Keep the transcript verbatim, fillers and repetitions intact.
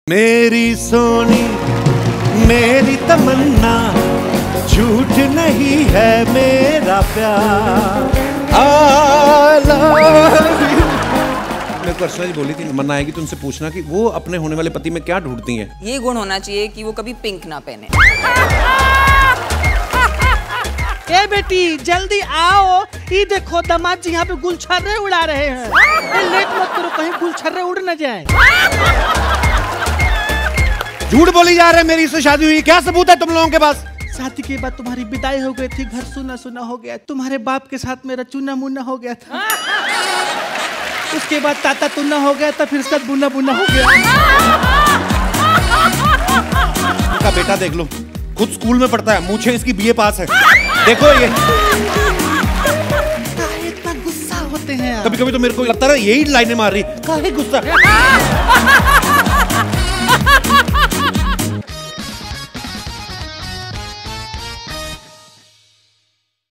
मेरी सोनी मेरी तमन्ना झूठ नहीं है मेरा प्यार। I love you। मैं पर्सनली बोली थी मन्ना आएगी तो उनसे पूछना कि वो अपने होने वाले पति में क्या ढूंढती हैं। ये गुण होना चाहिए कि वो कभी पिंक ना पहने। ए बेटी जल्दी आओ, ये देखो दामाद जी यहाँ पे गुलछर्रे उड़ा रहे हैं। लेट मत करो कहीं गुलछर्रे उड़ न जाए। झूठ बोली जा रहे हैं मेरी इससे शादी हुई, क्या सबूत है तुम लोगों के पास? शादी के बाद तुम्हारी विदाई हो गई थी, घर सुना सुना हो गया, तुम्हारे बाप के साथ मेरा चुना मुन्ना हो गया था। उसके बाद ताता तुन्ना हो गया था, फिर उसका बुना बुना हो गया। उसका बेटा देख लो, खुद स्कूल में पढ़ता है, मुझे इसकी बीए पास है। देखो ये इतना गुस्सा होते हैं। कभी कभी तो मेरे को लगता है यही लाइनें मार रही, काहे गुस्सा।